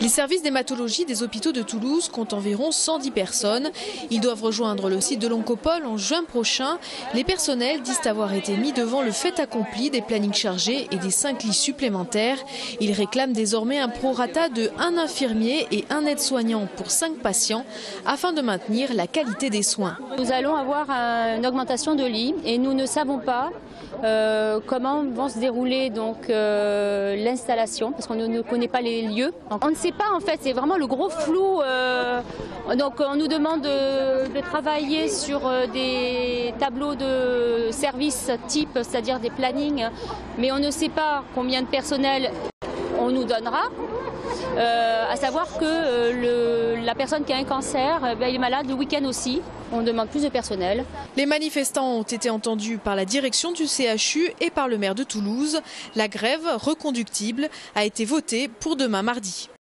Les services d'hématologie des hôpitaux de Toulouse comptent environ 110 personnes. Ils doivent rejoindre le site de l'Oncopole en juin prochain. Les personnels disent avoir été mis devant le fait accompli des plannings chargés et des 5 lits supplémentaires. Ils réclament désormais un prorata de 1 infirmier et 1 aide-soignant pour 5 patients afin de maintenir la qualité des soins. Nous allons avoir une augmentation de lits et nous ne savons pas comment vont se dérouler donc l'installation parce qu'on ne connaît pas les lieux. Donc, on ne sait pas en fait, c'est vraiment le gros flou. Donc on nous demande de travailler sur des tableaux de services type, c'est-à-dire des plannings, mais on ne sait pas combien de personnel on nous donnera. À savoir que la personne qui a un cancer est malade le week-end aussi. On demande plus de personnel. Les manifestants ont été entendus par la direction du CHU et par le maire de Toulouse. La grève reconductible a été votée pour demain mardi.